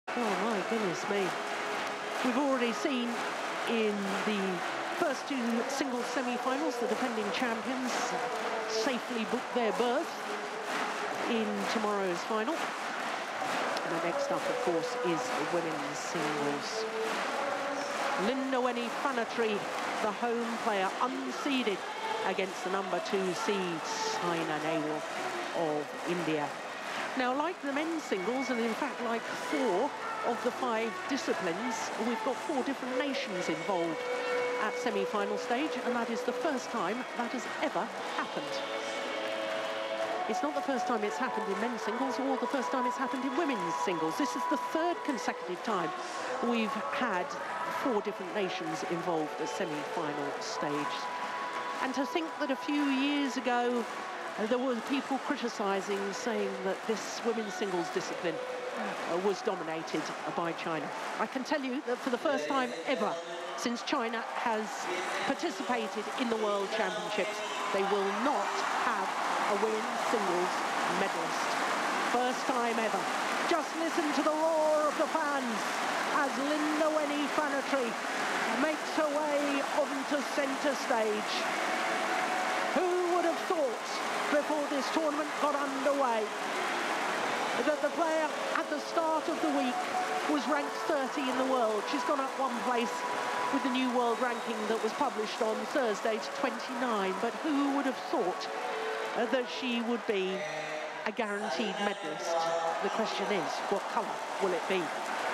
Oh my goodness me. We've already seen in the first two singles semi-finals the defending champions safely book their berth in tomorrow's final. And the next up, of course, is women's singles. Lindoweni Fanatri, the home player, unseeded against the number 2 seed, Saina Nehwal of India. Now, like the men's singles, and in fact, like 4 of the 5 disciplines, we've got 4 different nations involved at semi-final stage, and that is the first time that has ever happened. It's not the first time it's happened in men's singles or the first time it's happened in women's singles. This is the 3rd consecutive time we've had 4 different nations involved at semi-final stage. And to think that a few years ago there were people criticising, saying that this women's singles discipline was dominated by China. I can tell you that for the first time ever since China has participated in the World Championships, they will not have a women's singles medalist. First time ever. Just listen to the roar of the fans as Lindoweni Fanatri makes her way onto centre stage. Who would have thought before this tournament got underway that the player at the start of the week was ranked 30 in the world? She's gone up 1 place with the new world ranking that was published on Thursday to 29, but who would have thought that she would be a guaranteed medalist? The question is, what colour will it be?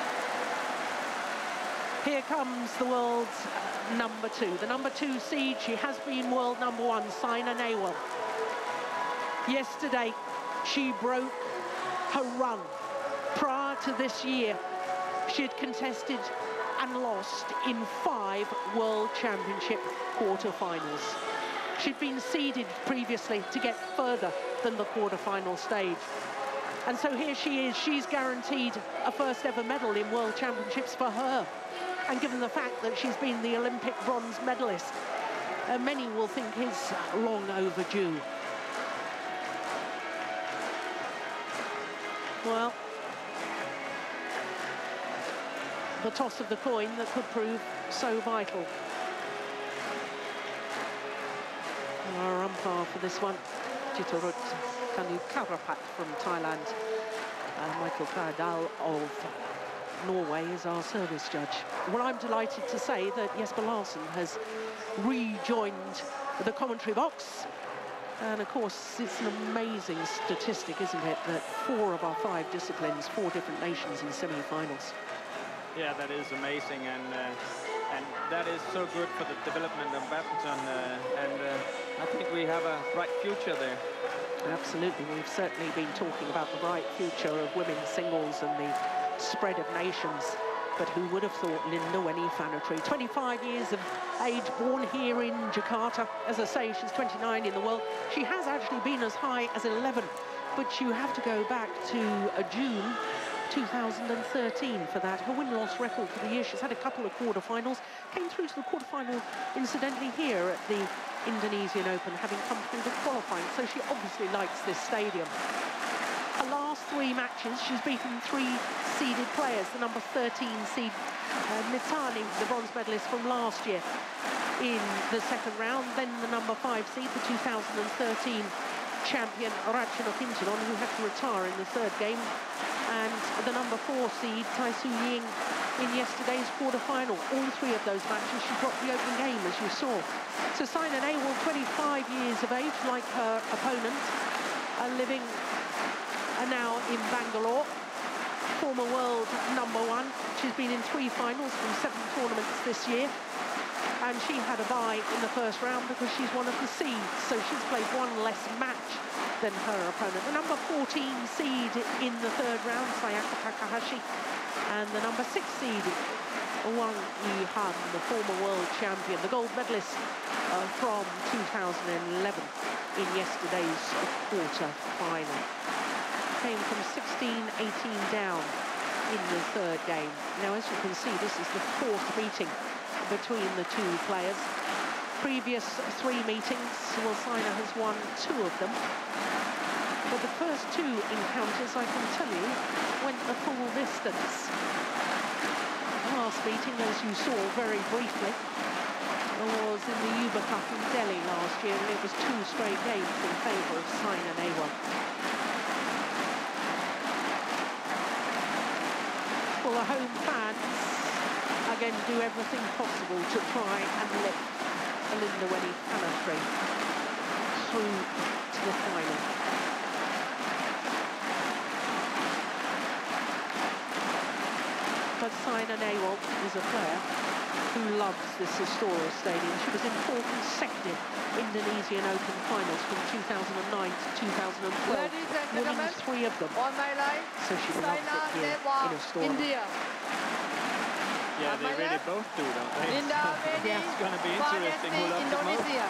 Here comes the world's number 2, the number 2 seed. She has been world number 1, Saina Nehwal. Yesterday, she broke her run. Prior to this year, she had contested and lost in 5 World Championship quarter-finals. She'd been seeded previously to get further than the quarter-final stage. And so here she is, she's guaranteed a first ever medal in World Championships for her. And given the fact that she's been the Olympic bronze medalist, many will think is long overdue. Well, the toss of the coin that could prove so vital. Our umpire for this one, Jitorut Kanukarapat from Thailand, and Michael Kardal of Norway is our service judge. Well, I'm delighted to say that Jesper Larsen has rejoined the commentary box. And of course, it's an amazing statistic, isn't it, that 4 of our 5 disciplines, 4 different nations in semi-finals. Yeah, that is amazing, and that is so good for the development of badminton, and I think we have a bright future there. Absolutely, we've certainly been talking about the bright future of women's singles and the spread of nations. But who would have thought Lindoweni Fanatri, 25 years of age, born here in Jakarta. As I say, she's 29 in the world. She has actually been as high as 11, but you have to go back to June 2013 for that. Her win-loss record for the year. She's had a couple of quarterfinals, came through to the quarterfinal, incidentally, here at the Indonesian Open, having come through the qualifying. So she obviously likes this stadium. Her last 3 matches, she's beaten 3 seeded players. The number 13 seed, Nitani, the bronze medalist from last year, in the 2nd round. Then the number 5 seed, the 2013 champion, Ratchanok Intanon, who had to retire in the 3rd game. And the number 4 seed, Tai Tzu Ying, in yesterday's quarter-final. All 3 of those matches, she dropped the opening game, as you saw. So Saina Nehwal, 25 years of age, like her opponent, living now in Bangalore, former world number 1. She's been in 3 finals from 7 tournaments this year, and she had a bye in the 1st round because she's one of the seeds, so she's played 1 less match than her opponent. The number 14 seed in the 3rd round, Sayaka Takahashi, and the number 6 seed, Wang Yihan, the former world champion, the gold medalist from 2011 in yesterday's quarter-final. Came from 16-18 down in the 3rd game. Now, as you can see, this is the 4th meeting between the 2 players. Previous 3 meetings, well, Saina has won 2 of them. But the first 2 encounters, I can tell you, went the full distance. meeting, as you saw very briefly, was in the Uber Cup in Delhi last year, and it was 2 straight games in favour of Saina Nehwal. Well, the home fans, again, do everything possible to try and lift Elindwene Phanatri through to the final. But Saina Nehwal is a player who loves this Istora Stadium. She was in 4 consecutive Indonesian Open finals from 2009 to 2012. Ladies and gentlemen, wins 3 of them. on my line, So she loves Saina it here Nehwal, in Istora. India. Yeah, they really both do, don't they? Indawani It's going to be interesting who Phanatri, loves it most. Indonesia.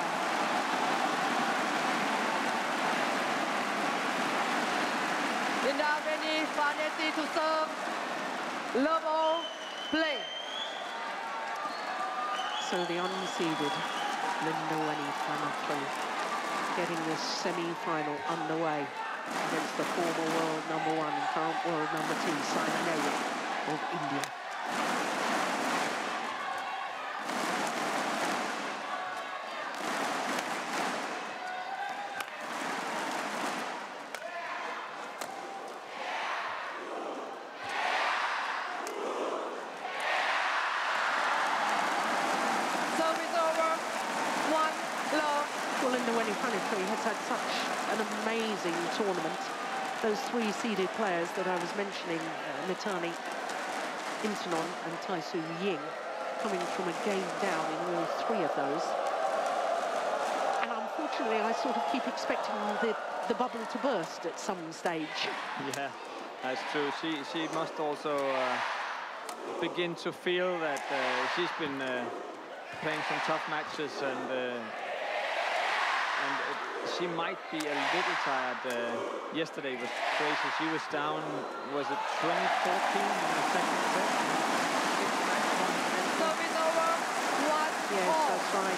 Indawani Phanatri to serve. Level play. So the unseeded Elindwene Phanatri getting this semi-final underway against the former world #1 and current world #2, Saina Nehwal of India. Service over. 1-love. Well, Elindwene Phanatri has had such an amazing tournament. Those 3 seeded players that I was mentioning, Mitani Intanon and Taisoo Ying, coming from a game down in all 3 of those. And unfortunately, I sort of keep expecting the bubble to burst at some stage. Yeah, that's true. She must also begin to feel that she's been playing some tough matches, and she might be a little tired. Yesterday was crazy. She was down, was it 20-14 in the second set? Service over. 1-all. Yes, that's right.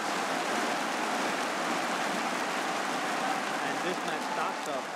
And this match starts off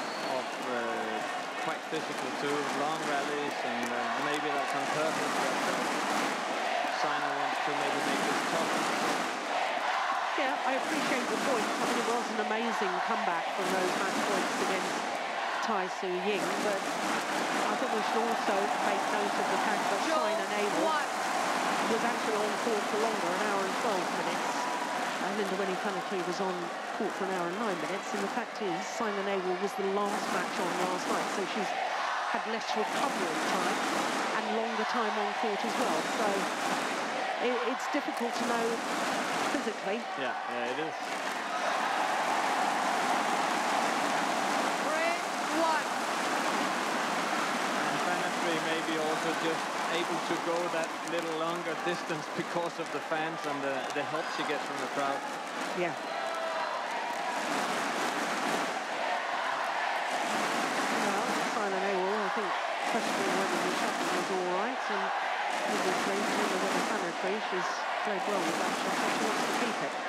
quite physical too, long rallies, and maybe that's on purpose, but Saina wants to maybe make this tough. Yeah, I appreciate the point. I mean, it was an amazing comeback from those match points against Taisoo Ying, but I think we should also make note of the fact that Saina Nehwal was actually on court for longer, 1 hour and 12 minutes. And Elindwene Phanatri was on court for 1 hour and 9 minutes. And the fact is, Saina Nehwal was the last match on last night, so she's had less recovery time and longer time on court as well. So it's difficult to know physically. Yeah, it is. 3-1. And Phanatri maybe also just able to go that little longer distance because of the fans and the help she gets from the crowd. Yeah. Well, Saina Nehwal, I think, questioning whether the shuttle was all right, and obviously, Elindwene Phanatri, she's played well with that shot, and she wants to keep it.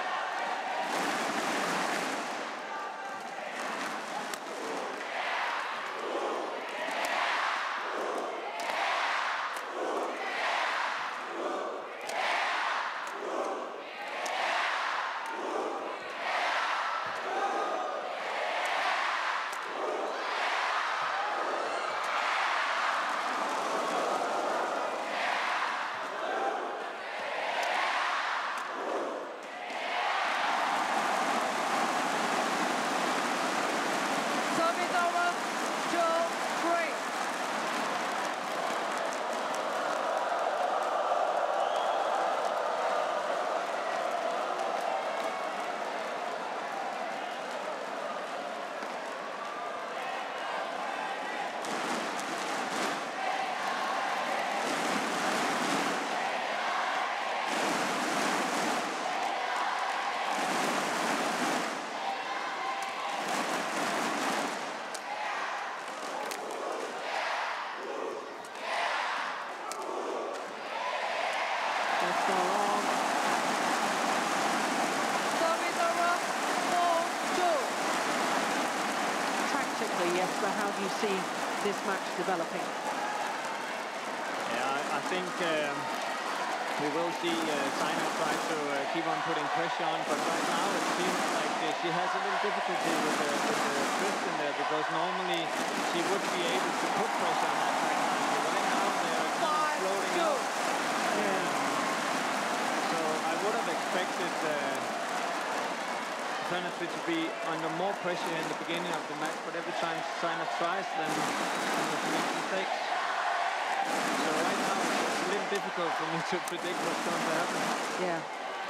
Service over. 2-3. Let's go on. Service over. 4-2. Tactically, Jesper, how do you see this match developing? Yeah, I think We will see Saina try to keep on putting pressure on, but right now it seems like she has a little difficulty with the twist in there, because normally she would be able to put pressure on that backline. But right now they're kind of floating out. So I would have expected Fanatry to be under more pressure in the beginning of the match, but every time Saina tries, then she makes mistakes. So right now it's a little difficult for me to predict what's going to happen. Yeah.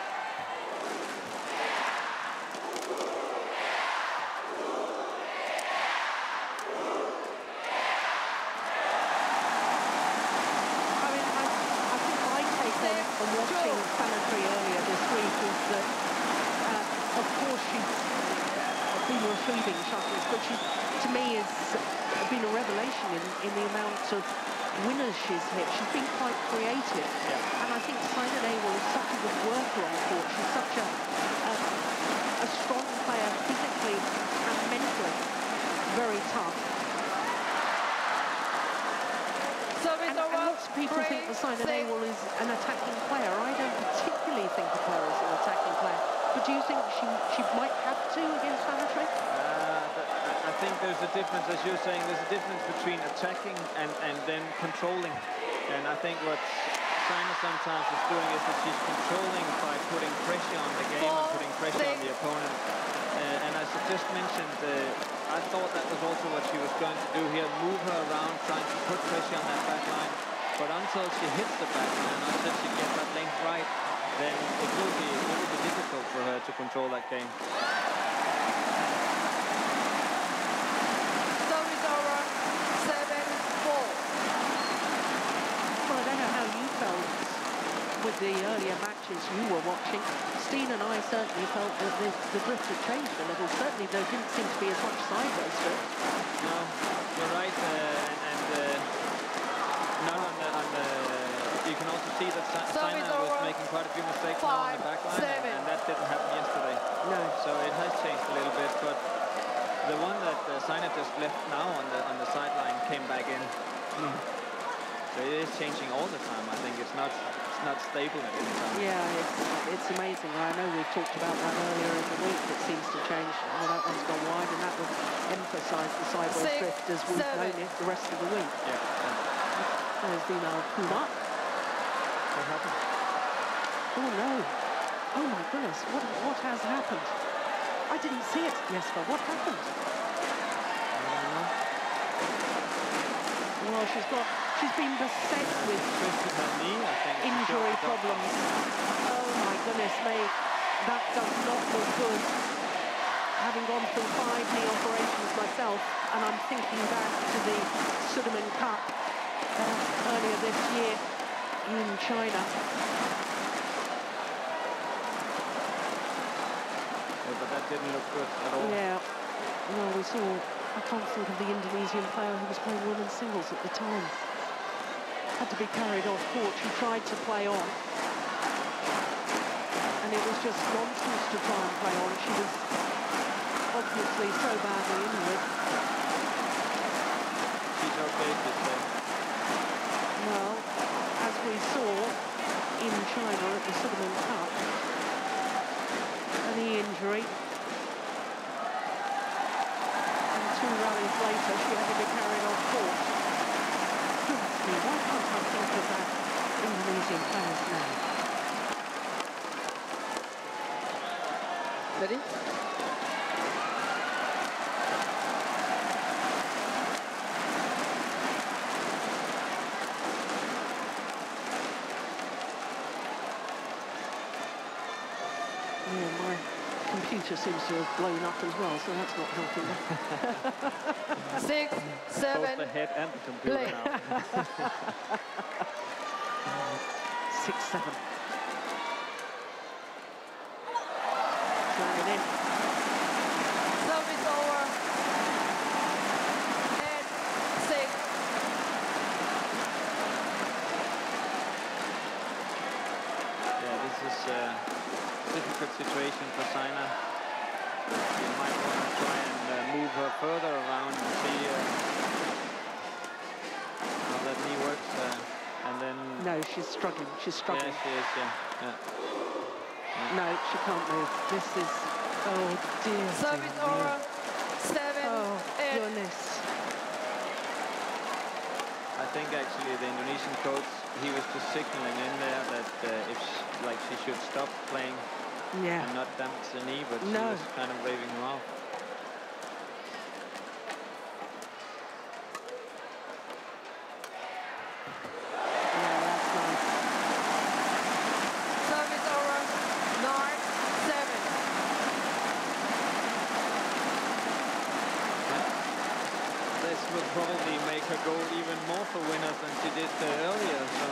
I mean, I think my take on watching Fanatry earlier this week is that, of course, she's been retrieving shuttles, but she, to me, has been a revelation in the amount of winners she's hit. She's been quite creative. Yeah. And I think Saina Nehwal is such a good worker on court. She's such a strong player, physically and mentally. Very tough. And lots of people think that Saina Nehwal is an attacking player. I don't particularly think of her as an attacking player. But do you think she might have to against Fanatry? I think there's a difference, as you're saying, there's a difference between attacking and then controlling. And I think what Saina sometimes is doing is that she's controlling by putting pressure on the game and putting pressure on the opponent. And as I just mentioned, I thought that was also what she was going to do here, move her around, trying to put pressure on that back line. But until she hits the back line, until she gets that length right, then it will be difficult for her to control that game. Service over, 7-4. Well, I don't know how you felt with the earlier matches you were watching. Steen and I certainly felt that the drift had changed a little. Certainly there didn't seem to be as much sideways drift. No, you're right, not on the you can also see that Saina was making quite a few mistakes now on the back line, and that didn't happen yesterday. No. So it has changed a little bit, but the one that Saina just left now on the sideline came back in. So it is changing all the time. I think it's not stable at any time. Yeah, it's amazing. I know we've talked about that earlier in the week. It seems to change. Oh, that one's gone wide, and that would emphasise the sideways drift as we've known it the rest of the week. Yeah. There's Vinal Kumar. What happened? Oh no! Oh my goodness! What has happened? I didn't see it, Jesper. What happened? Well, she's been beset with injury problems. Oh my goodness me! That does not look good. Having gone through 5 knee operations myself, and I'm thinking back to the Sudirman Cup earlier this year in China. Yeah, but that didn't look good at all. Yeah. Well, we saw, I can't think of the Indonesian player who was playing women's singles at the time. Had to be carried off court. She tried to play on. And it was just nonsense to try and play on. She was obviously so badly injured. She's okay, this day. Well, as we saw in China at the Sudirman Cup, a knee injury, and 2 rallies later she had to be carried off court. Goodness me, why can't I think of that Indonesian player's name? Ready? Yeah, my computer seems to have blown up as well, so that's not helping me. 6, 7. Both the head and the computer Play. now. 6-7. Slamming in. Service over. 8-6. Yeah, this is a difficult situation for Saina. You might want to try and move her further around and see how that knee works. And then No, she's struggling. She's struggling. Yeah, she is, yeah. No, she can't move. This is... Oh, dear. Service dear over. me. 7, Oh, 8. goodness. I think actually the Indonesian coach, he was just signaling in there that if she should stop playing Yeah. and not damage the knee, but she No. was kind of waving him off. Yeah, that's nice. Service over. 9, 7. This will probably make her go even more for winners than she did earlier. So.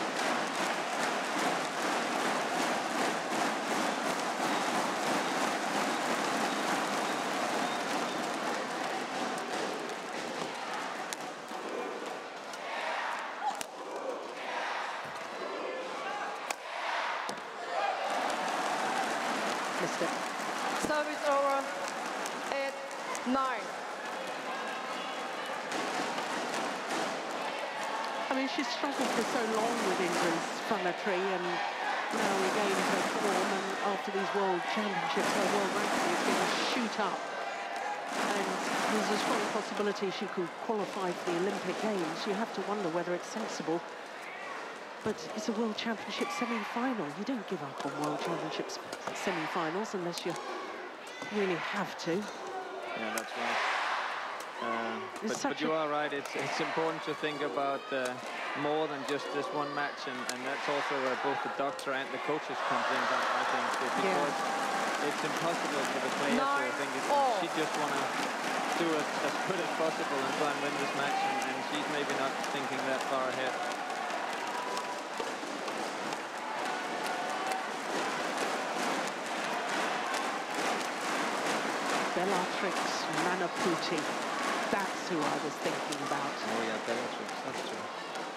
Missed it. Service over. 8, 9. I mean, she's struggled for so long with injuries, Fallatry, and now regained her form, and after these World Championships, her world ranking is going to shoot up. And there's a strong possibility she could qualify for the Olympic Games. You have to wonder whether it's sensible. But it's a World Championship semi-final. You don't give up on World Championships semi-finals unless you really have to. Yeah, that's right. But you are right. It's important to think about more than just this one match, and that's also where both the doctor and the coaches comes in. I think because it's impossible for the players to think she just want to do it as good as possible and try and win this match, and she's maybe not thinking that far ahead. Bellatrix Manaputi. That's who I was thinking about. Oh yeah, Bellatrix, that's true.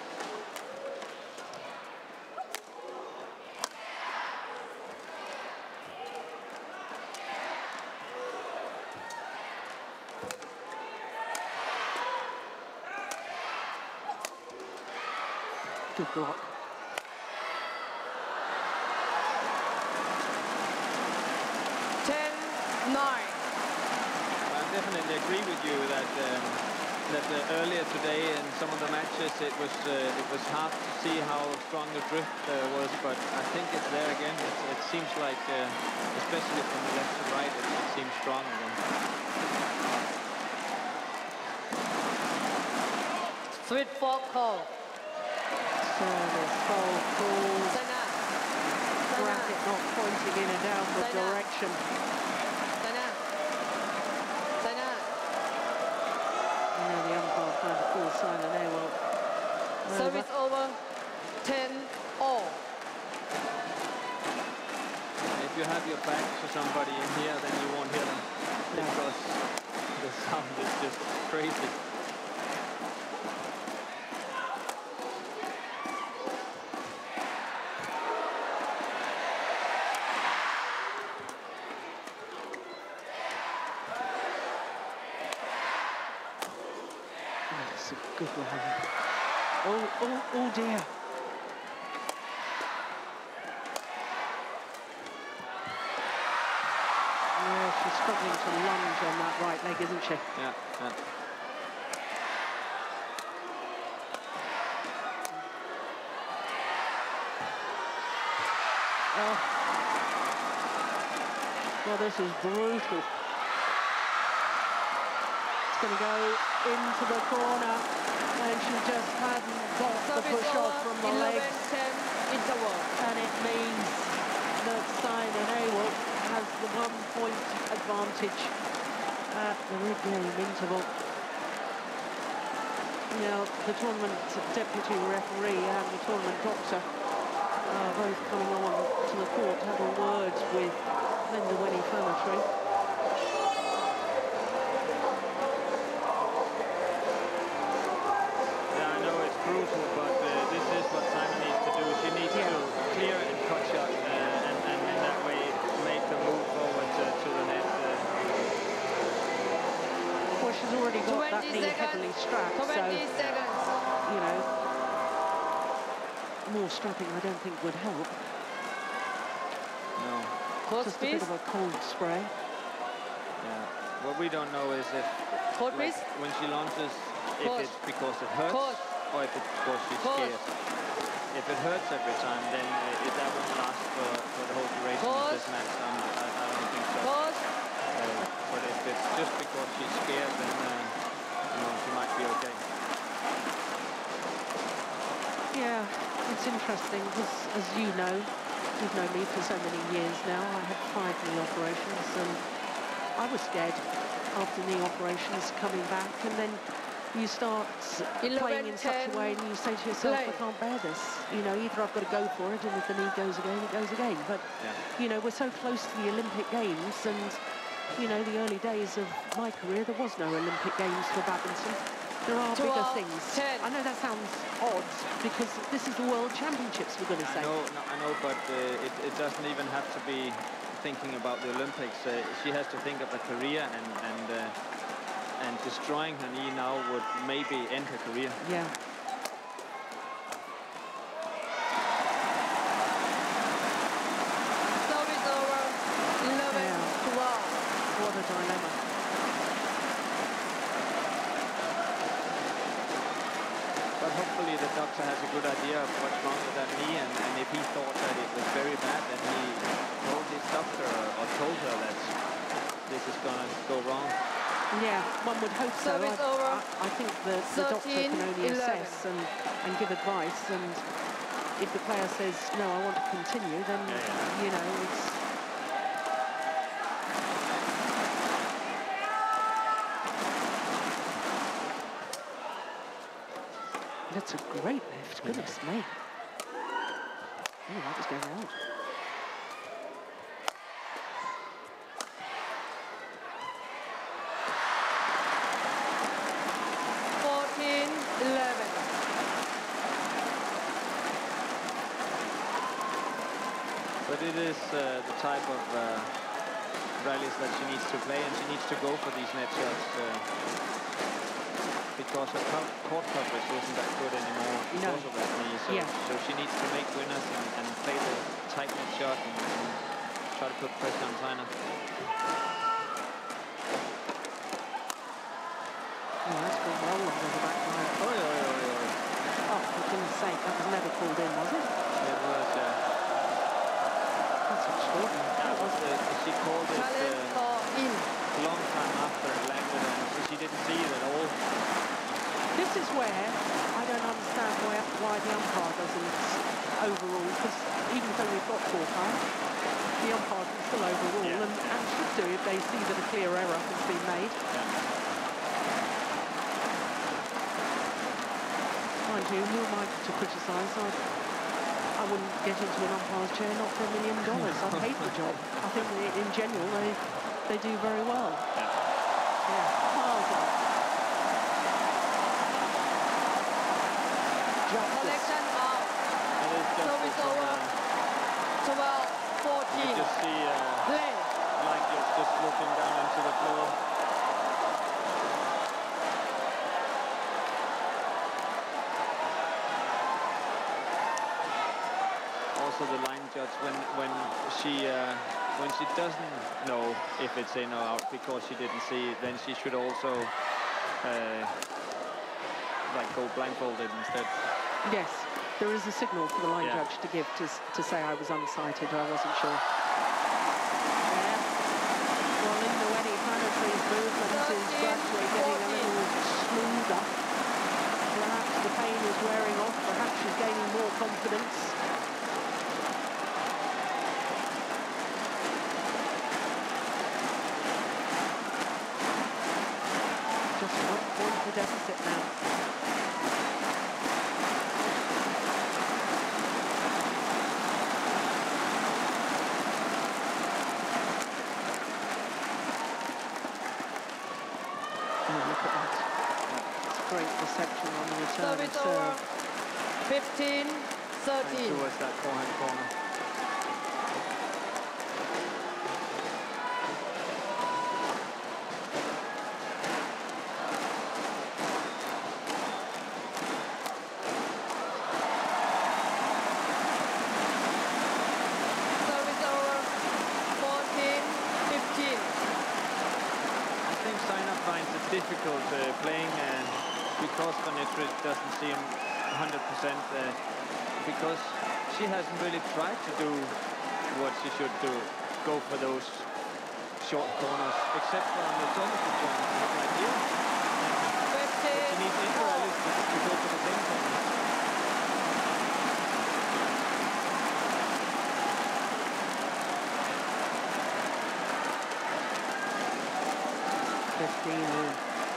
Good block. I definitely agree with you that earlier today in some of the matches it was hard to see how strong the drift was, but I think it's there again. It seems like, especially from the left to right, it seems strong again. Sweet fault call. Service, fault call. Sana. Racket not pointing in a downward direction. Sana. Sana. The umpire trying to call Simon Awell. Service over. 10 all. If you have your back to somebody in here, then you won't hear them because the sound is just crazy. That's a good one. Oh dear. Yeah, she's struggling to lunge on that right leg, isn't she? Yeah. Oh. Well, this is brutal. It's going to go into the corner, and she just hadn't got the push off from the legs. 11-10 interval. And it means that Simon Awell has the 1-point advantage at the mid-game interval. Now, the tournament deputy referee and the tournament doctor are both coming on to the court to have a word with Linda Winnie Fallatry. Yeah, I know it's brutal, but this is what Simon needs to do. She needs to clear and cut shot, and in that way make the move forward to the net. Well, she's already got that knee heavily strapped, so, 20 seconds. you know, more strapping, I don't think would help. No. Coach, Just a please. bit of a cold spray. Yeah. What we don't know is if, Coach, like, please. when she launches, if Coach. it's because it hurts Coach. or if it's because she's Coach. scared. If it hurts every time, then that won't last for the whole duration of this match. I don't think so. Coach. But if it's just because she's scared, then you know, she might be okay. Yeah, it's interesting because, as you know, you've known me for so many years now. I had 5 knee operations, and I was scared after knee operations coming back, and then you start 11, playing in such a 10, way, and you say to yourself, play. I can't bear this. You know, either I've got to go for it, and if the knee goes again, it goes again. But, you know, we're so close to the Olympic Games, and, you know, the early days of my career, there was no Olympic Games for badminton. There are 12, bigger things. 10. I know that sounds odd, because this is the World Championships, we're going to say. I know, but it doesn't even have to be thinking about the Olympics. She has to think of a career, and destroying her knee now would maybe end her career. Yeah. Service over. 11-12. What a dilemma. But hopefully the doctor has a good idea of what's wrong with that knee, and if he thought that it was very bad, then he told his doctor or told her that this is going to go wrong. Yeah, one would hope so. Service over. I think the doctor can only 13-11. assess and give advice, and if the player says, no, I want to continue, then, you know, it's... That's a great lift, goodness me. Oh, that was going out. But it is the type of rallies that she needs to play, and she needs to go for these net shots because her court coverage isn't that good anymore because of that knee. So she needs to make winners and play the tight net shot and try to put pressure on China. Oh, that's gone well under the back line. Oh, for goodness sake, that was never called in, was it? It was, That's extraordinary. that was she called it Challenge for in. a long time after it landed, and so she didn't see it at all. This is where I don't understand why the umpire doesn't overrule, because even though we've got 4 cards, the umpire can still overrule, and should do if they see that a clear error has been made. Mind you, who am I to criticise? I wouldn't get into an umpire's chair, not for $1 million. I hate the job. I think in general they do very well. Collection out. Service over. 12-14. You just see Play. line just looking down into the floor. Also the line judge, when she doesn't know if it's in or out because she didn't see it, then she should also like go blindfolded instead. Yes, there is a signal for the line judge to give to say I was unsighted, I wasn't sure. Yeah. Well, Linda Weddy Planetary's movement is gradually getting a little smoother. Perhaps the pain is wearing off, perhaps she's gaining more confidence. Just 1 point to deficit now. Reception on the return Service over. 15-13. Towards that forehand corner. difficult playing because Van Etrup doesn't seem 100% because she hasn't really tried to do what she should do, go for those short corners, except for on the Thomason corner, like you. She needs Israelis to go for the same corner. 15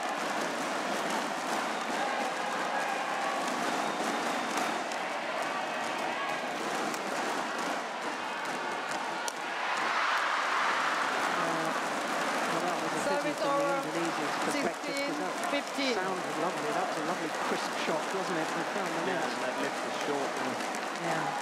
15. Sounded lovely. That was a lovely crisp shot, wasn't it? Yeah, and that lift was short. Yeah.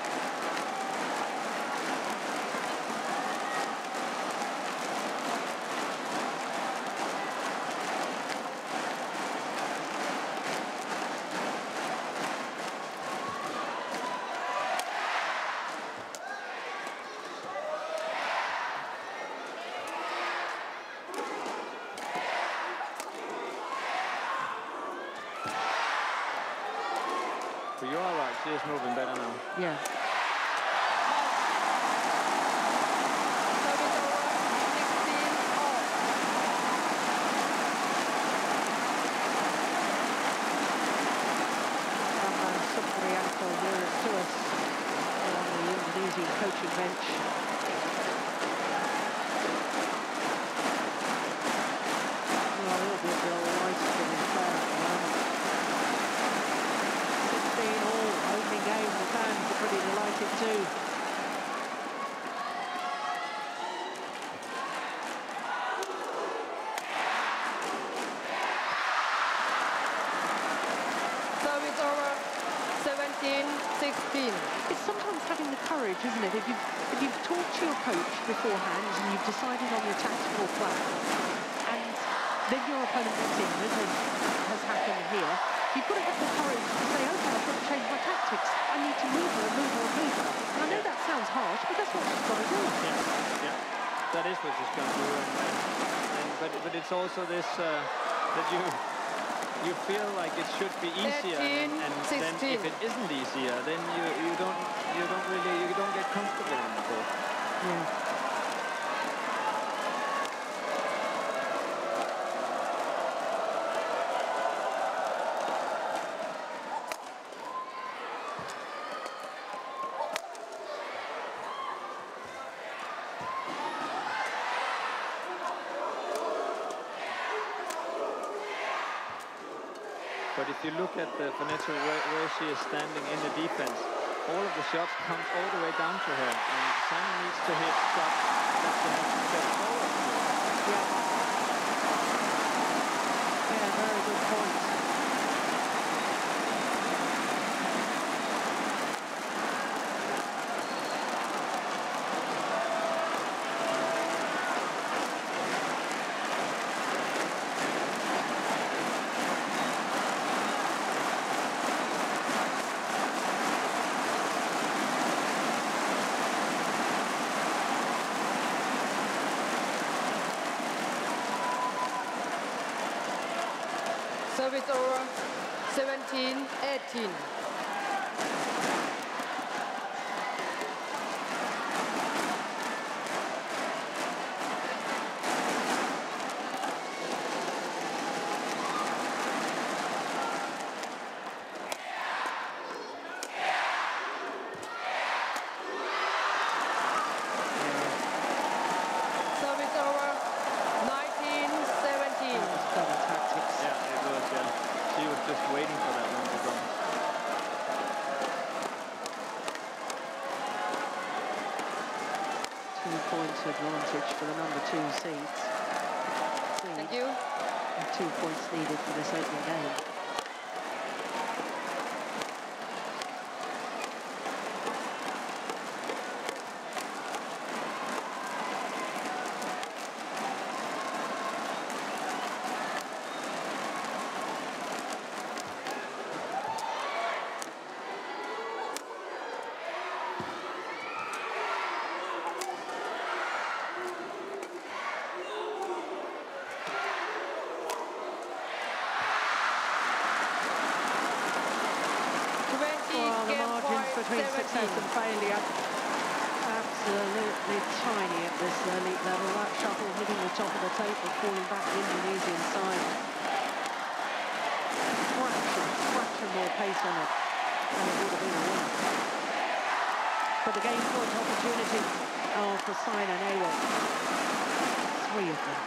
But you're all right. She is moving better now. Yeah. Service over, 16 all. Bambang Supriyanto here to us on the Indonesian coaching bench. Well, he'll be delighted with his player at the moment. 16 all, opening game. The fans are pretty delighted too. Service over, 17-16. It's sometimes having the courage, isn't it? If you've talked to your coach beforehand and you've decided on your tactical plan, and then your opponent gets in, as has happened here, you've got to have the courage to say, okay, I've got to change my tactics. I need to move her, move her, move her. And I know that sounds harsh, but that's what she's got to do. Yeah, that is what she's going to do. But it's also this that you feel like it should be easier, 13, and then 16. if it isn't easier, then you don't get comfortable on the court. Yeah. But if you look at the Van Etrup where she is standing in the defense, all of the shots comes all the way down to her, and Simon needs to hit shots that she has to step forward. Yeah. Yeah, very good point. Service over, 17-18. Service over, 19-17. Clever tactics. Yeah, it was. She was just waiting for that one to go. Points advantage for the number 2 seeds. Thank you. And 2 points needed for this opening game. between success and failure. Absolutely tiny at this elite level. That shuttle hitting the top of the table, falling back the Indonesian side. Fraction more pace on it, and it would have been a win. But the game point opportunity for Saina Nehwal. 3 of them.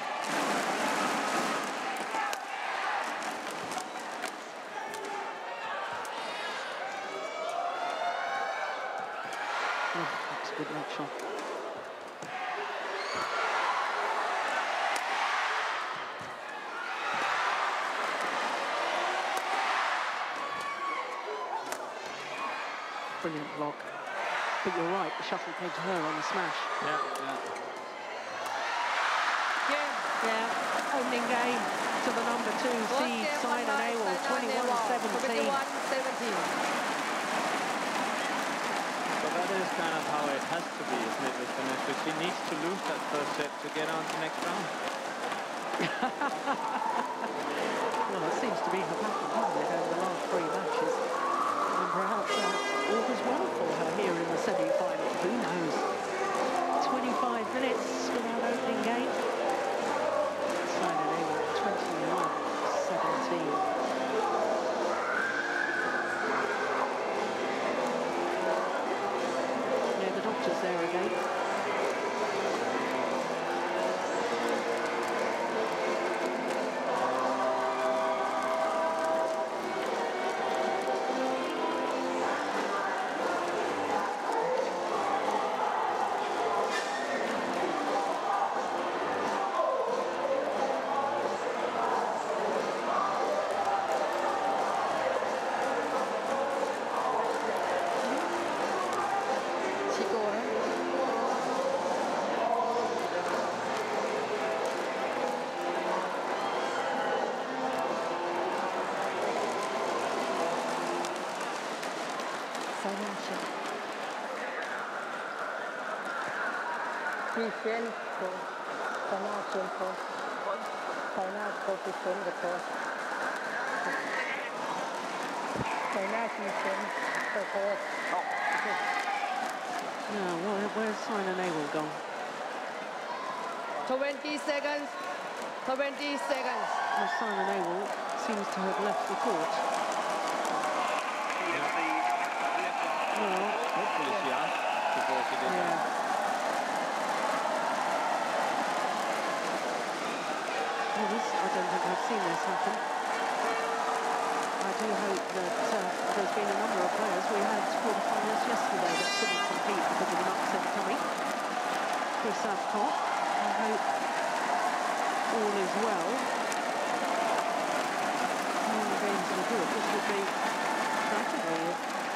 Oh, that's a good net shot. Brilliant block. But you're right, the shuttle came to her on the smash. Yeah, opening game to the number 2 seed, Saina Nehwal, 21-17. But that is kind of how it has to be, isn't it, with Vanessa? She needs to lose that first set to get on to the next round. Well, it seems to be her pattern, hasn't it, over the last 3 matches. And perhaps that augurs well for her here in the semi-final. Who knows? 25 minutes without opening game. Saina Nehwal, 21-17. Yeah, the doctor's there again. Now, where's Saina Nehwal gone? 20 seconds. 20 seconds. Well, Saina Nehwal seems to have left the court. Well, hopefully she asked before she did that. Well, I don't think I've seen this happen. I do hope that there's been a number of players. We had quarterfinals yesterday that couldn't compete because of an upset tummy. For Southcott, I hope all is well. All the games are good. This would be Saturday.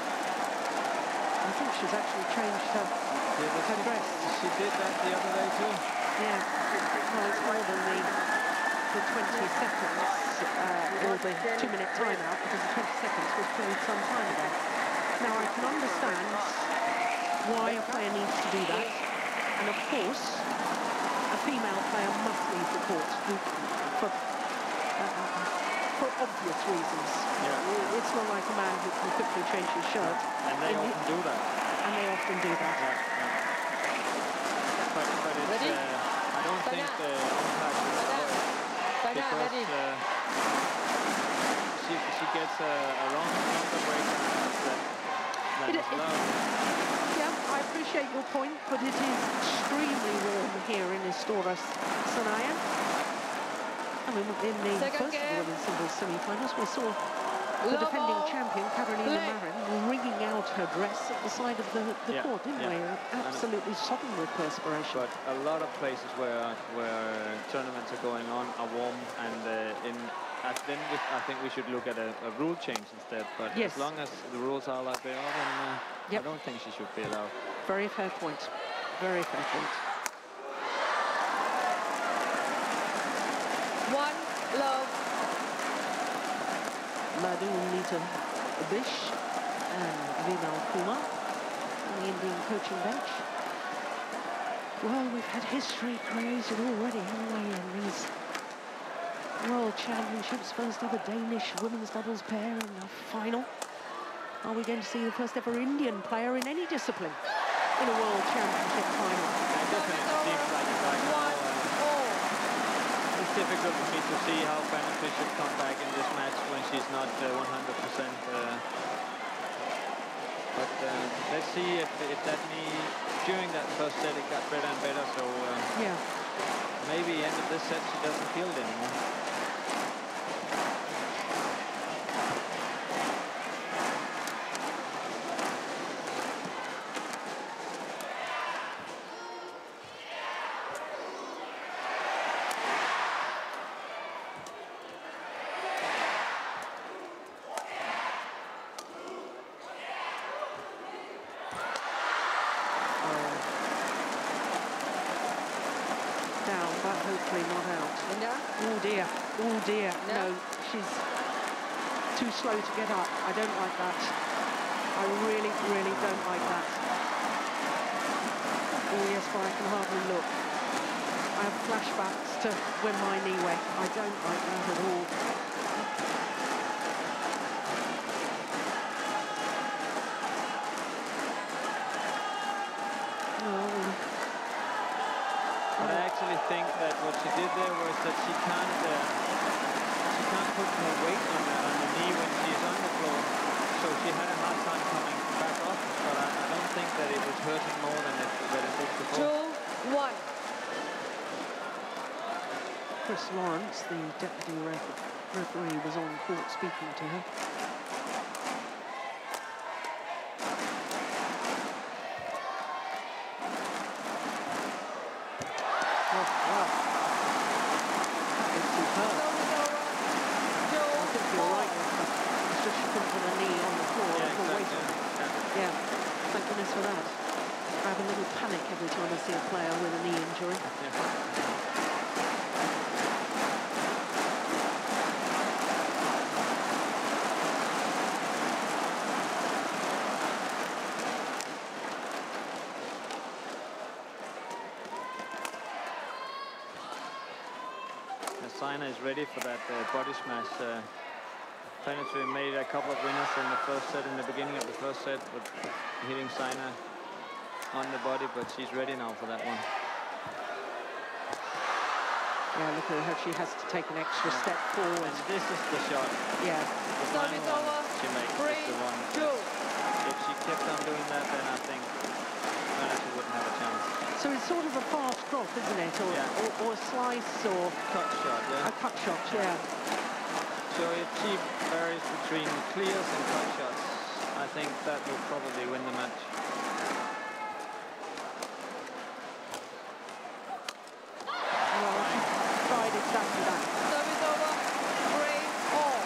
I think she's actually changed her dress. She did that the other day too. Yeah. Well, it's more than the 20 seconds or the 2-minute timeout, because the 20 seconds was pulled some time ago. Now, I can understand why a player needs to do that. And of course, a female player must leave the court for obvious reasons. Yeah. It's not like a man who can quickly change his shirt. And they often do that. And they often do that. Yeah. But it's, I don't think the umpire should allow it. Because she gets a wrong number break that is allowed. Yeah, I appreciate your point, but it is extremely warm here in Istoris, Sanaya. I mean, in the first women's singles semi-finals, we saw the defending champion, Carolina Marin, wringing out her dress at the side of the court, didn't we? Absolutely sodden with perspiration. But a lot of places where tournaments are going on are warm, and then I think we should look at a rule change instead. But as long as the rules are like they are, then I don't think she should be allowed. Very fair point. Very fair point. One love. Madhu Nita Bish and Vinal Kumar on the Indian coaching bench. Well, we've had history created already, haven't we, in these World Championships? First ever Danish women's doubles pair in the final. Are we going to see the first ever Indian player in any discipline in a World Championship final? It definitely seems like it right now. It's difficult for me to see how Fanatry should come back in this match when she's not 100%. But let's see if that knee, during that first set, it got better and better. So yeah, maybe end of this set she doesn't feel it anymore. down, but hopefully not out. Oh dear, oh dear. No, she's too slow to get up. I don't like that. I really, really don't like that. Oh yes, but I can hardly look. I have flashbacks to when my knee went. I don't like that at all. I think that what she did there was that she can't put her weight on the knee when she's on the floor, so she had a hard time coming back off. But I don't think that it was hurting more than it did before. 2-1. Chris Lawrence, the deputy referee, was on court speaking to her. For that. I have a little panic every time I see a player with a knee injury. Saina is ready for that body smash. Fanatry made a couple of winners in the first set, in the beginning of the first set, with hitting Saina on the body, but she's ready now for that one. Yeah, look at her. She has to take an extra step forward. And this is the shot. Yeah. The final one she makes is the one. If she kept on doing that, then I think Fanatry wouldn't have a chance. So it's sort of a fast drop, isn't it? Or a slice, or cut shot, yeah. A cut shot, yeah. So if she varies between clears and cut shots, I think that will probably win the match. Well, she tried exactly that. Service over. 3-all.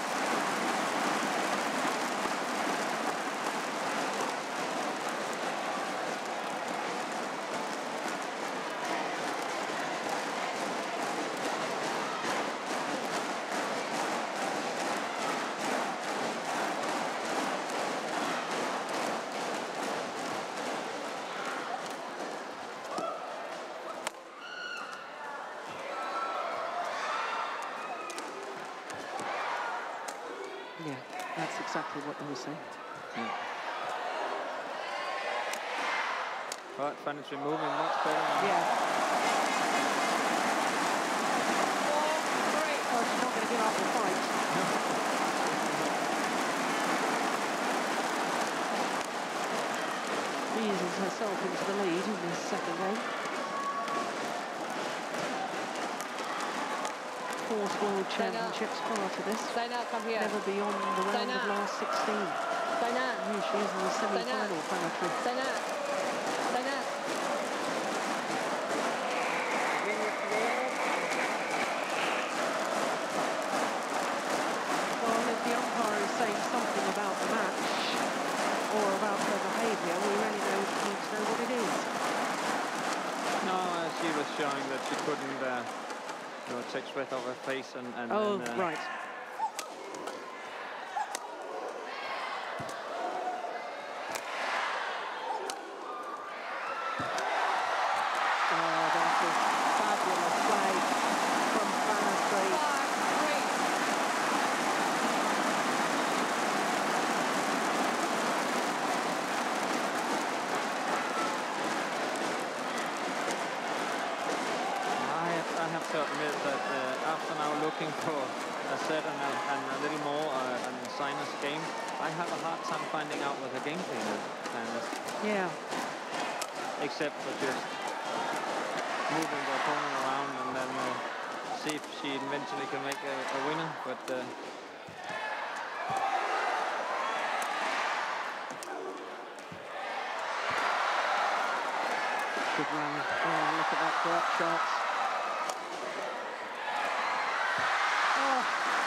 Yeah, that's exactly what I was saying. Yeah. Right, Fanatry moving much better now. Yeah. 4-3. Oh, she's not going to give up the fight. Eases herself into the lead in this second game. Fourth World Championships prior to this. Saina, come here. Never beyond the round of last 16. Saina. Here she is in the semi-final, Fanatry. Saina. Saina. Well, if the umpire is saying something about the match or about her behaviour, we really need to know what it is. No, she was showing that she couldn't take sweat off her face and right. Oh, that was fabulous play from Fanatry. 5-3. looking for a set and a little more on Seiner's game. I have a hard time finding out what her game plan is. Yeah. Except for just moving the opponent around and then see if she eventually can make a winner. But good run. Oh, look at that drop shots. Oh.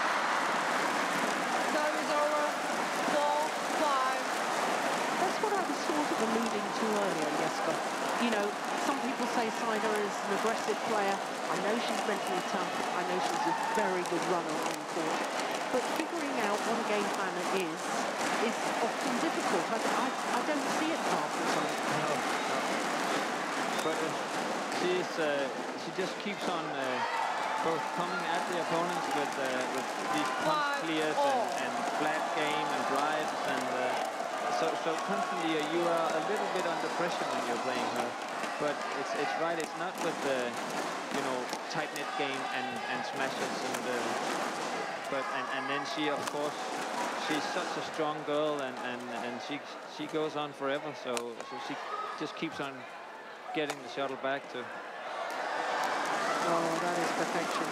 Service over. 4-5. That's what I was sort of alluding to earlier, Jesper. You know, some people say Seiner is an aggressive player. I know she's mentally tough. I know she's a very good runner on court. But figuring out what a game plan is often difficult. I don't see it half the time. no. But she just keeps on both coming at the opponents with these punch clears and flat game and drives and so constantly you are a little bit under pressure when you're playing her. But it's right. It's not with the tight net game and smashes and then she of course she's such a strong girl and she goes on forever. So she just keeps on getting the shuttle back to. Oh, that is perfection.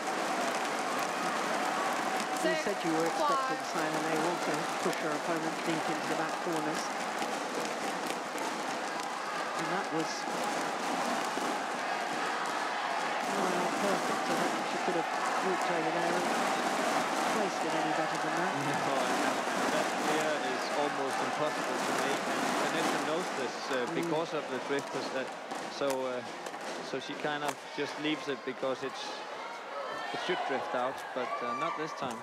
You said you were expecting Seiner Nehwal to push her opponent deep into the back corners. And that was perfect. I don't think she could have walked over there and placed it any better than that. No, that clear is almost impossible to make, and Vanessa knows this because of the drifters. So she kind of just leaves it because it should drift out, but not this time.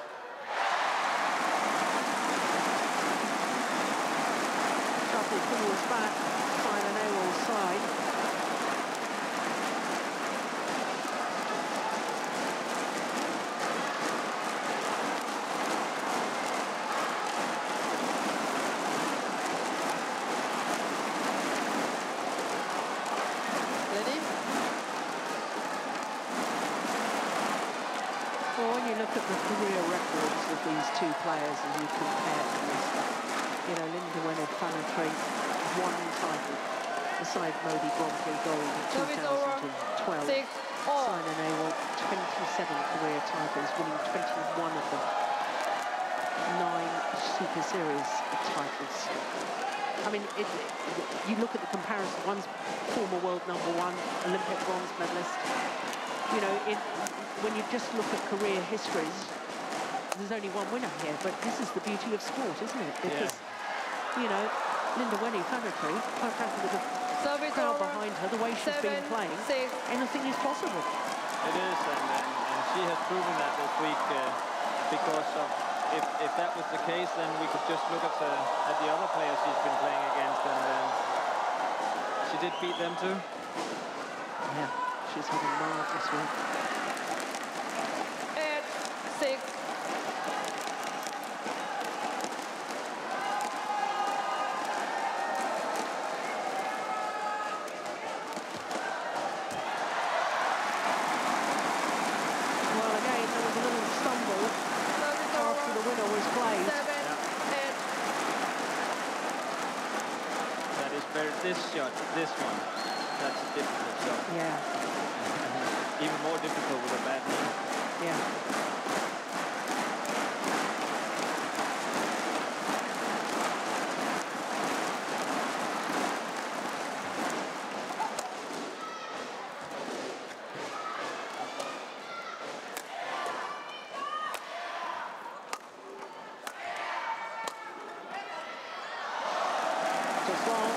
Shuffle towards back, Seiner Nehwal's side. Career records of these two players as you compare them. Linda Wenner-Fanutree won title beside Modi Grand Prix Gold in 2012. Seiner Nehwal, 27 career titles, winning 21 of them. 9 Super Series titles. I mean, you look at the comparison. One's former world #1, Olympic bronze medalist. When you just look at career histories, there's only one winner here, but this is the beauty of sport, isn't it? Because, Linda Wenner-Fanutree, quite frankly, with the crowd behind her, the way she's been playing, anything is possible. It is, and she has proven that this week, because of, if that was the case, then we could just look at the other players she's been playing against, and she did beat them too. Yeah, she's having a marvelous week. 8-6. This one, that's a difficult shot. Yeah. Even more difficult with a bad knee. Yeah. Just long.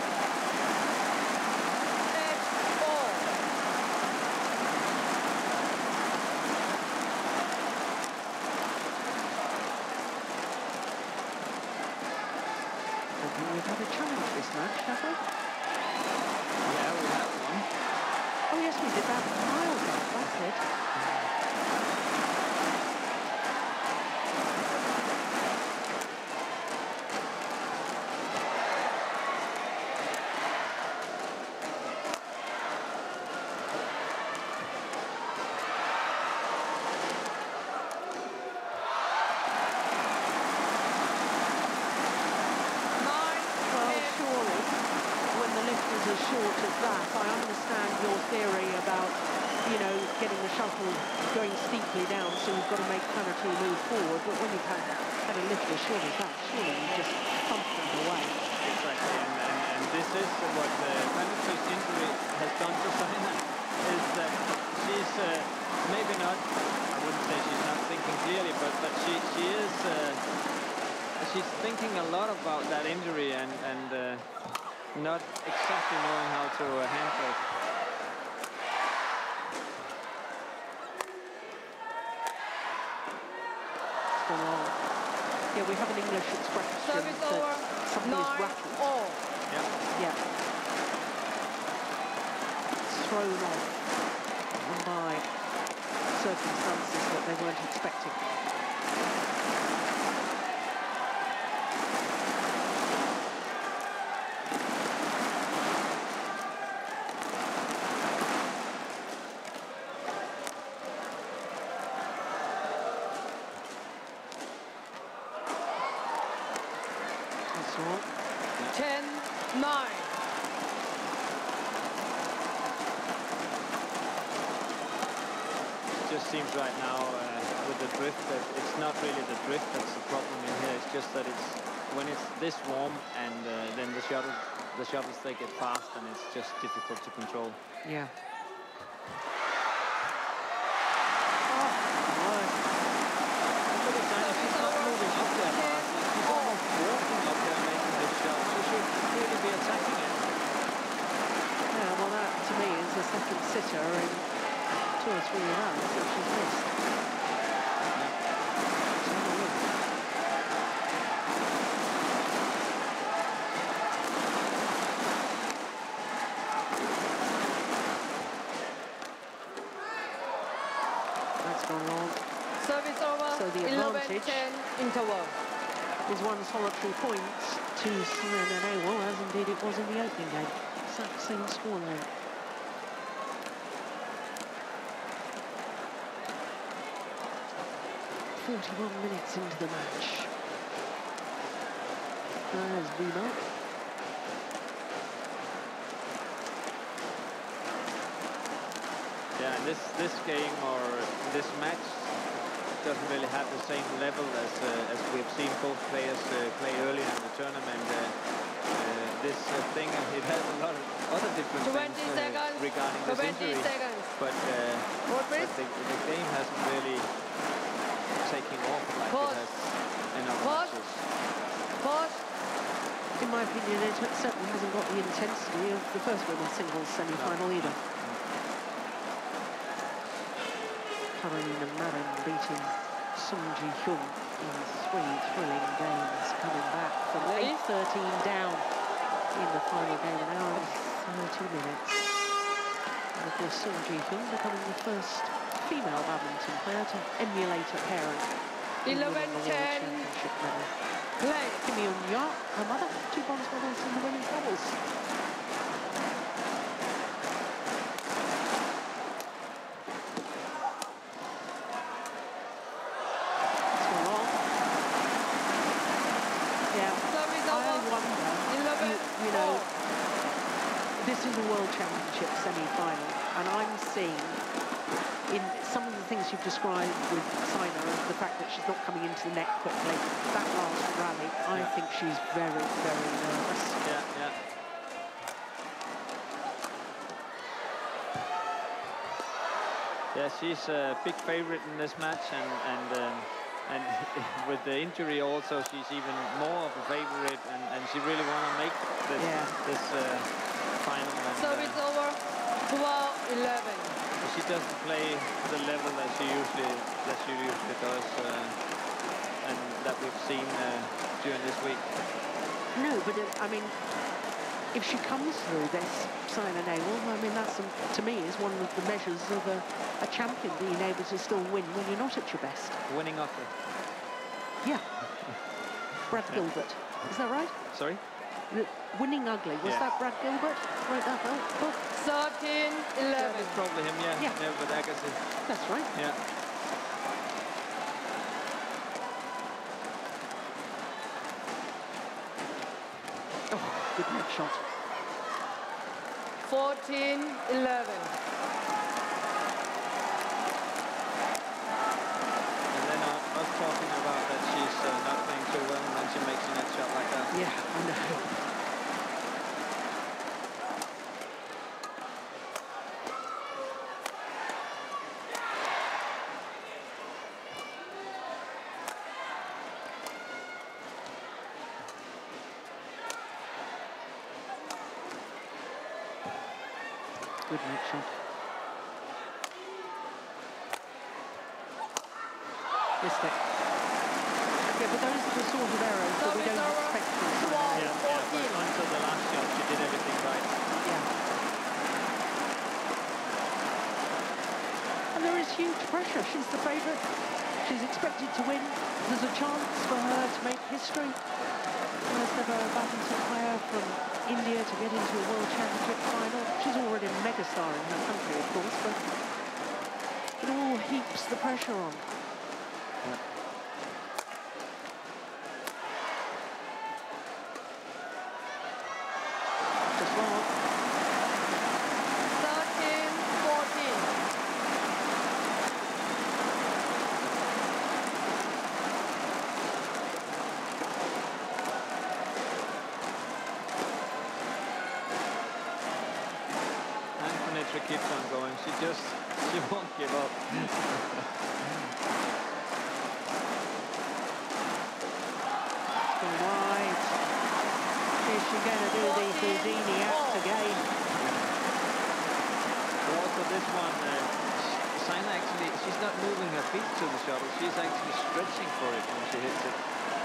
We've had a challenge this match, have we? Yeah, we have one. Oh yes, we did that miles back, that's it. as short as that. I understand your theory about, you know, getting the shuttle going steeply down, so you've got to make Planetary move forward. But when you've had a lift as short as that, surely you just pump them away. Exactly, and this is what Planetary's injury has done to Saina, is that she's maybe not, I wouldn't say she's not thinking clearly, but she is, she's thinking a lot about that injury and not exactly knowing how to handle it. Yeah, we have an English expression Service that over. something is 9 rattled. all. Yeah. Yeah. It's thrown off by circumstances that they weren't expecting. That's all. 10-9. It just seems right now with the drift that it's not really the drift that's the problem in here. It's just that it's when it's this warm and then the shuttles they get fast and it's just difficult to control. Yeah. She's not moving up there, Mark. She's almost walking up there making this shot. She should really be attacking it. Yeah, well, that to me is a second sitter in 2 or 3 rounds that she's missed. That's gone wrong. Service over. So the 11-10 interval. Is one solitary point to Saina Nehwal, as indeed it was in the opening game. Exact same scoreline. "41 minutes into the match. There's Vima. Yeah, and this game or this match doesn't really have the same level as we've seen both players play earlier in the tournament. This thing, it has a lot of other different 20 things seconds. regarding this 20 injury. seconds. But the game hasn't really taken off like Pause. it has in other Pause. matches. Pause. In my opinion, it certainly hasn't got the intensity of the first women's singles semi-final either. Karolina Marin beating Sung Ji-hyun in 3 thrilling games, coming back from Ready? 8-13 down in the final game, an hour and 30 minutes. And of course, Sung Ji-hyun becoming the first female badminton player to emulate a parent in winning a World 11-10. Championship medal. Play. Kim Yoon-ya, her mother, 2 bronze medals in the women's doubles. You know, this is a World Championship semi-final, and I'm seeing in some of the things you've described with Saina and the fact that she's not coming into the net quickly, that last rally, I think she's very, very nervous. Yeah. Yeah, she's a big favourite in this match, and with the injury also, she's even more of a favourite, and she really want to make this final. Service over. 12-11. She doesn't play the level that she usually does, and that we've seen during this week. No, but I mean, if she comes through this, Saina Nehwal, I mean, that's, to me, is one of the measures of a champion, being able to still win when you're not at your best. Winning ugly. Yeah. Brad Gilbert. Is that right? Sorry? Winning ugly. Was that Brad Gilbert? Wrote that book? 13-11. That's probably him, yeah. With Agassi. That's right. Yeah. Oh, good net shot. 14-11. And then us talking about that she's not playing too well, and then she makes a net shot like that. Yeah, I know. Good net shot. Missed it. Yeah, but those are the sort of errors that we don't expect from someone. Yeah, but until the last shot, she did everything right. Yeah. And there is huge pressure. She's the favourite. She's expected to win. There's a chance for her to make history. First ever badminton player from India to get into a World Championship final. She's already a megastar in her country, of course, but it all heaps the pressure on. Just long. 13-14. She keeps on going. She won't give up. Still wide. Is she going to do the Houdini act again? But also this one, Saina actually, she's not moving her feet to the shuttle. She's actually stretching for it when she hits it.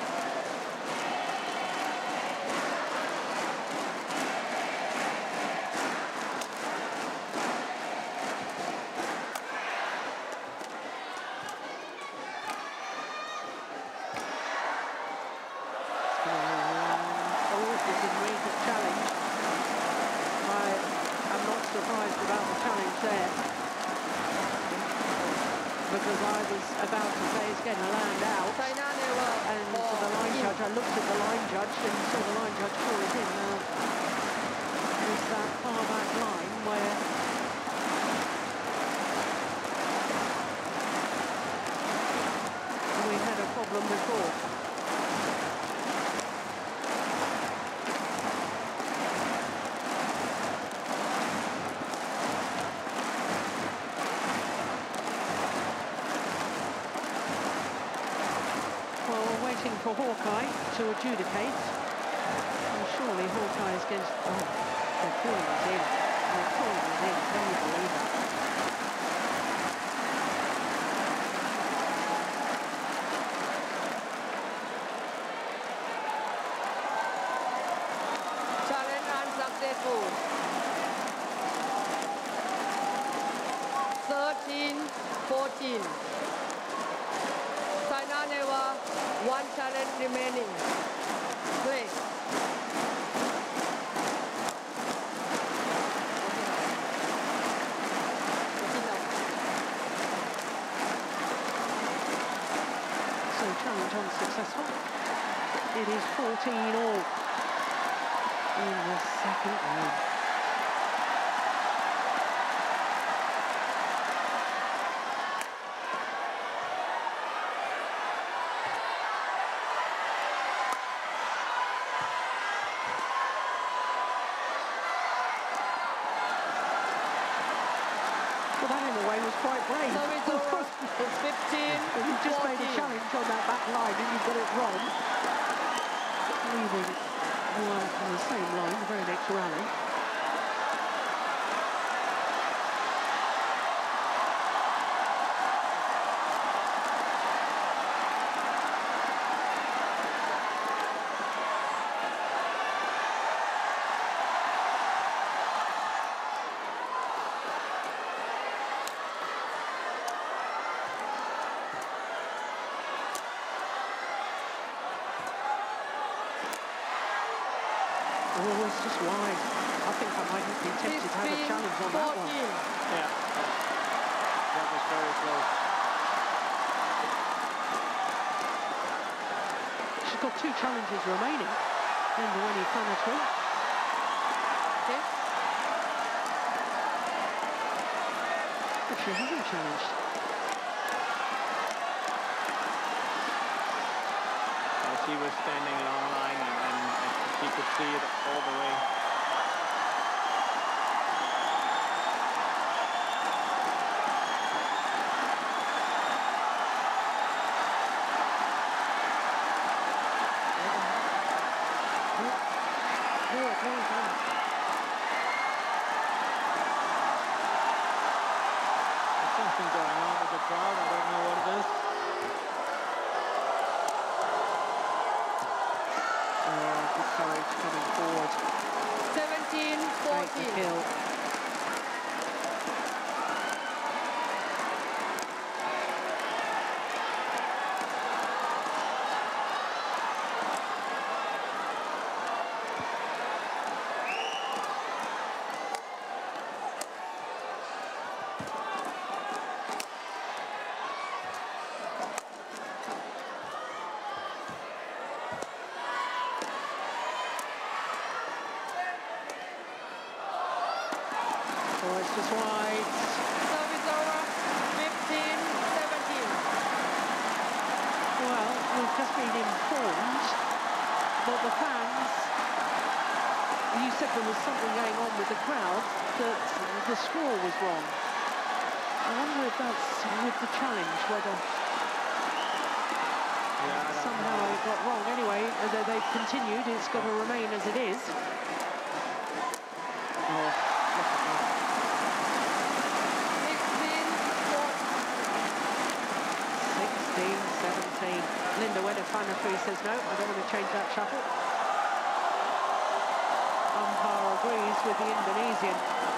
Because I was about to say it's going to land out. And so the line judge, I looked at the line judge and saw the line judge call it in. Now, there's that far back line where we had a problem before. For Hawkeye to adjudicate, and surely Hawkeye is going to... Oh, they're calling it in. They're calling it in. Can you believe that? Challenge unsuccessful. 13-14. Saina Nehwal, one challenge remaining. Play. So challenge unsuccessful. It is 14 all in the second round. Well, that in a way was quite brave. Service over. It's 15. If you just made a challenge on that back line and you got it wrong, leaving one on the same line the very next rally. Oh, it's just wide. I think I might have been tempted to have a challenge on that one. Yeah, that was very close. She's got two challenges remaining. Nindawini Fanatri. Okay. She hasn't challenged. She was standing long line and she could see it all the way. There's something going on with the crowd. I don't know what it is. Good courage coming forward. 17-14. Kill. It's just wide. Service over. 15-17. Well, we've just been informed that the fans, you said there was something going on with the crowd, that the score was wrong. I wonder if that's with the challenge, whether somehow it got wrong. Anyway, they've continued. It's got to remain as it is. Oh, look at that. 16-17. Linda Wedder-Vanderfee says, no, I don't want to change that shuffle. Umpire agrees with the Indonesian.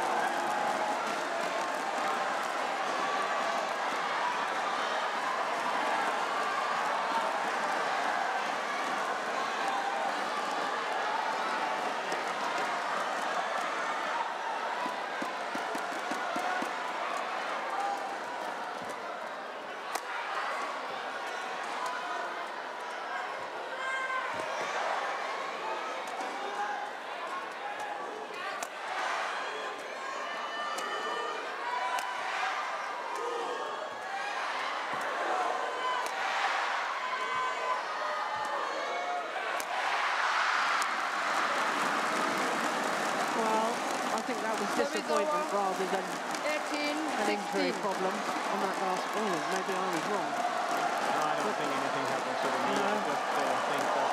Disappointment rather than 18, an injury problem on that last ball. Maybe I was wrong. No, I don't think anything happened to the knee. I just think that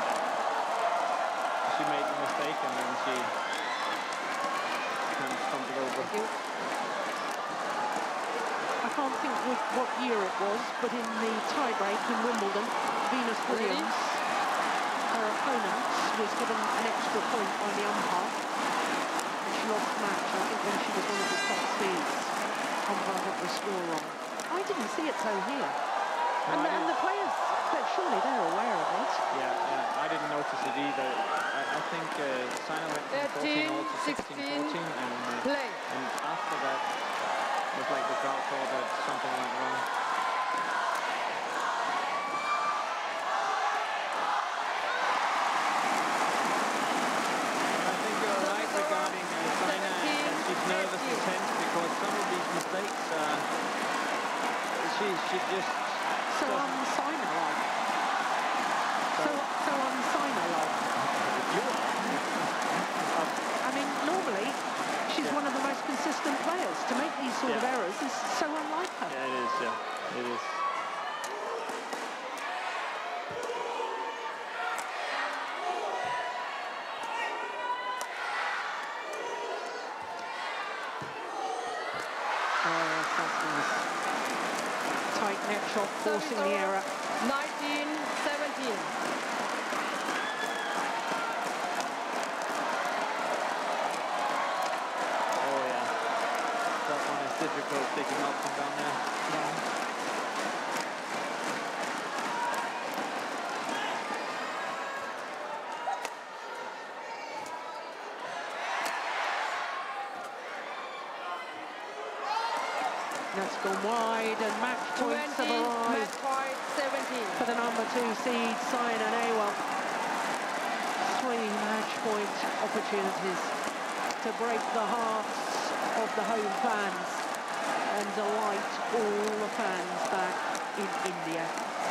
she made a mistake and then she kind of stumped it over. I can't think what year it was, but in the tie-break in Wimbledon, Venus Williams, her opponent, was given an extra point by the umpire. Lost match, I think, when she was one of the top seeds. Umpire got the score wrong. I didn't see it so here. And the players, but surely they're aware of it. Yeah, I didn't notice it either. I think Saina went from 14 all to 16-14, and after that, it was like the crowd thought that something went wrong. Nervous and tense because some of these mistakes, she just... So un-Saina-like. So un-Saina-like. I mean, normally, she's one of the most consistent players. To make these sort of errors is so unlike her. Yeah, it is, yeah. It is. Tight net shot, forcing the error. 19-17. Oh yeah, that one is difficult, taking up and down there. Yeah. That's gone wide, and match points have arrived. Match point 17. For the number 2 seed, Saina Nehwal. 3 match point opportunities to break the hearts of the home fans. and delight all the fans back in India.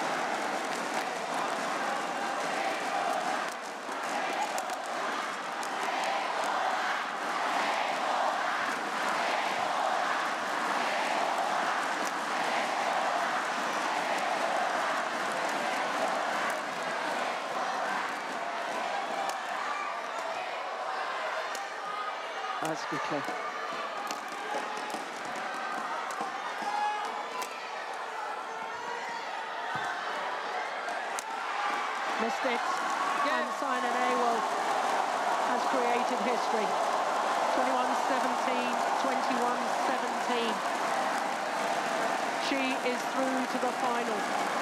That's good play. Missed it, and Saina Nehwal has created history. 21-17, 21-17. She is through to the final.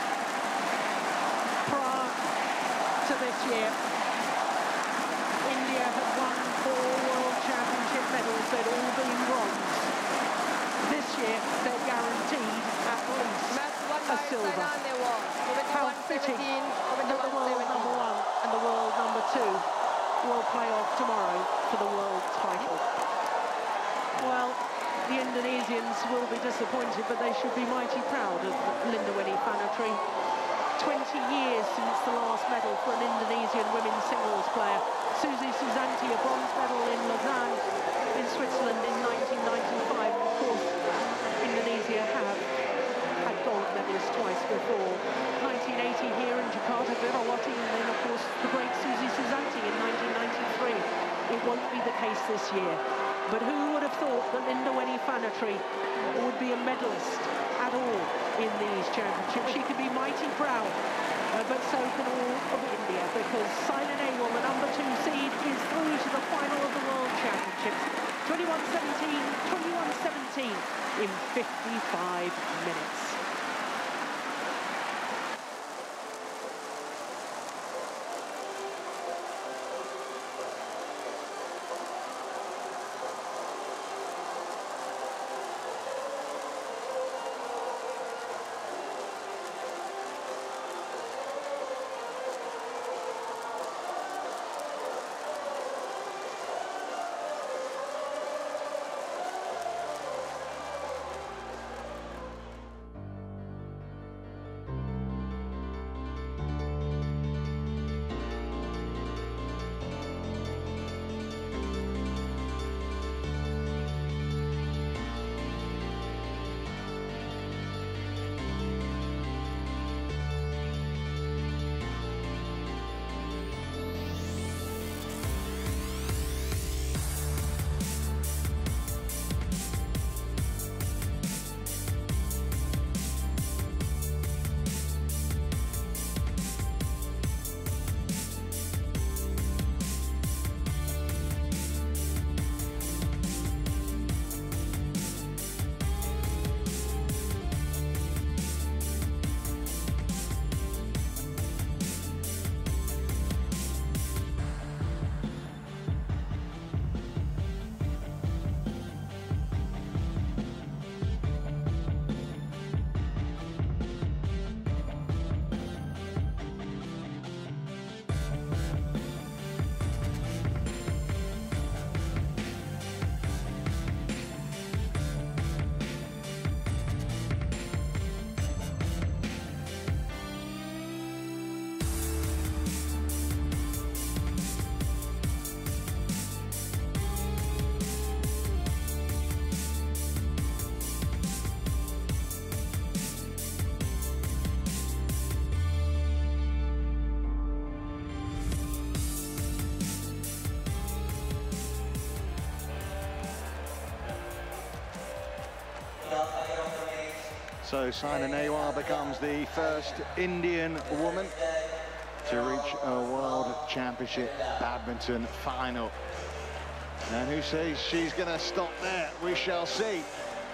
Prior to this year, India had won 4 World Championship medals. They'd all been bronze. This year, they're guaranteed at least a silver. How fitting that the world number 1 and the world number 2 will play off tomorrow for the world title. Well, the Indonesians will be disappointed, but they should be mighty proud of Linduweni Phanatri. 20 years since the last medal for an Indonesian women's singles player. Susi Susanti, a bronze medal in Lausanne in Switzerland in 1995. Of course, Indonesia have had gold medals twice before. 1980 here in Jakarta, Virawati, and then of course the great Susi Susanti in 1993. It won't be the case this year. But who would have thought that Linduweni Phanatri would be a medalist at all in these championships? She could be mighty proud, but so can all of India, because Saina Nehwal, the number 2 seed, is through to the final of the World Championships. 21-17, 21-17 in 55 minutes. So Saina Nehwal becomes the first Indian woman to reach a World Championship badminton final. And who says she's going to stop there? We shall see.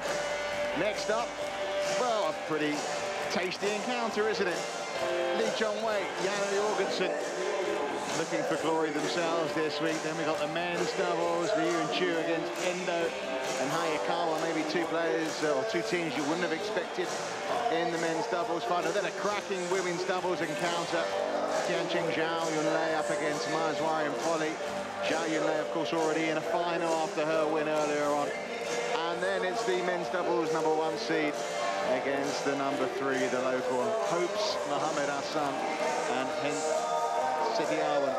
Next up, well, a pretty tasty encounter, isn't it? Lee Chong-wei, Janne Jorgensen looking for glory themselves this week. Then we got the men's doubles, Ryu and Chu against Endo and Hayakawa, maybe 2 players or 2 teams you wouldn't have expected in the men's doubles final. Then a cracking women's doubles encounter. Tianqing Zhao Yunlei up against Maheswari and Polly. Zhao Yunlei, of course, already in a final after her win earlier on. And then it's the men's doubles #1 seed against the #3, the local hopes, Mohamed Hassan and Hind Setiawan.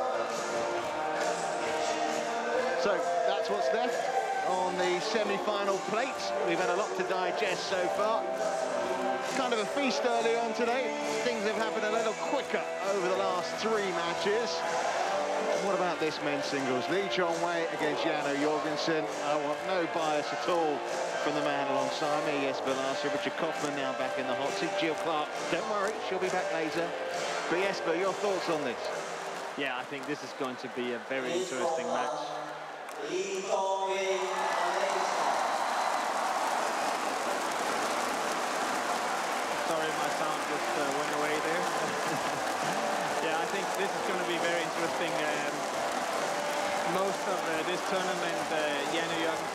So that's what's left on the semi-final plate. We've had a lot to digest so far. Kind of a feast early on today. Things have happened a little quicker over the last 3 matches. What about this men's singles? Lee Chong-wei against Janno Jorgensen. I want no bias at all from the man alongside me, Jesper Larsen. Richard Kaufman now back in the hot seat. Jill Clark, don't worry, she'll be back later. But Jesper, your thoughts on this? Yeah, I think this is going to be a very interesting match. Sorry, my sound just went away there. Yeah, I think this is going to be very interesting. Most of this tournament, Janno Jorgensen